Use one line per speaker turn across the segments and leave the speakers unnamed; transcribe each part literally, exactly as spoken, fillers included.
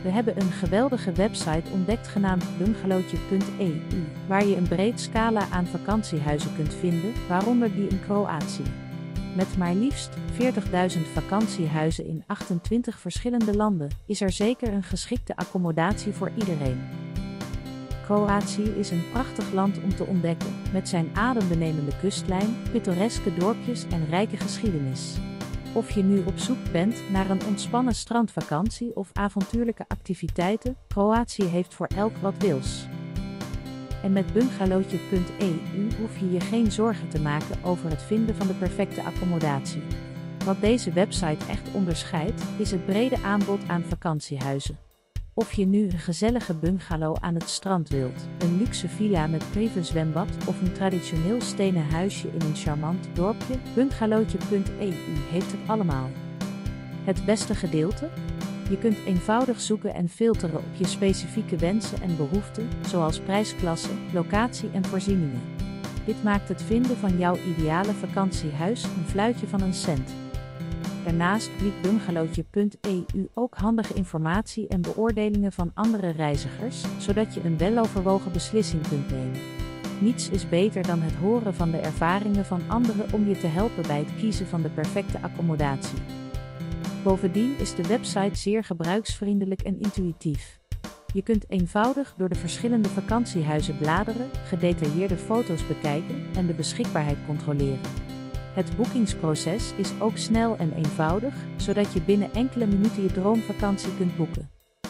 We hebben een geweldige website ontdekt genaamd bungalowtje punt e u, waar je een breed scala aan vakantiehuizen kunt vinden, waaronder die in Kroatië. Met maar liefst veertigduizend vakantiehuizen in achtentwintig verschillende landen, is er zeker een geschikte accommodatie voor iedereen. Kroatië is een prachtig land om te ontdekken, met zijn adembenemende kustlijn, pittoreske dorpjes en rijke geschiedenis. Of je nu op zoek bent naar een ontspannen strandvakantie of avontuurlijke activiteiten, Kroatië heeft voor elk wat wils. En met bungalowtje punt e u hoef je je geen zorgen te maken over het vinden van de perfecte accommodatie. Wat deze website echt onderscheidt, is het brede aanbod aan vakantiehuizen. Of je nu een gezellige bungalow aan het strand wilt, een luxe villa met privézwembad of een traditioneel stenen huisje in een charmant dorpje, bungalowtje punt e u heeft het allemaal. Het beste gedeelte? Je kunt eenvoudig zoeken en filteren op je specifieke wensen en behoeften, zoals prijsklasse, locatie en voorzieningen. Dit maakt het vinden van jouw ideale vakantiehuis een fluitje van een cent. Daarnaast biedt bungalowtje punt e u ook handige informatie en beoordelingen van andere reizigers, zodat je een weloverwogen beslissing kunt nemen. Niets is beter dan het horen van de ervaringen van anderen om je te helpen bij het kiezen van de perfecte accommodatie. Bovendien is de website zeer gebruiksvriendelijk en intuïtief. Je kunt eenvoudig door de verschillende vakantiehuizen bladeren, gedetailleerde foto's bekijken en de beschikbaarheid controleren. Het boekingsproces is ook snel en eenvoudig, zodat je binnen enkele minuten je droomvakantie kunt boeken.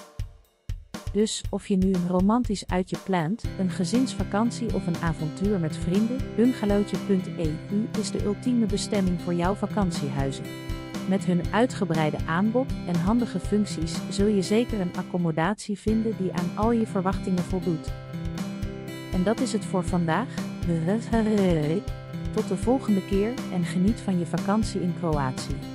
Dus, of je nu een romantisch uitje plant, een gezinsvakantie of een avontuur met vrienden, bungalowtje punt e u is de ultieme bestemming voor jouw vakantiehuizen. Met hun uitgebreide aanbod en handige functies zul je zeker een accommodatie vinden die aan al je verwachtingen voldoet. En dat is het voor vandaag. Tot de volgende keer en geniet van je vakantie in Kroatië.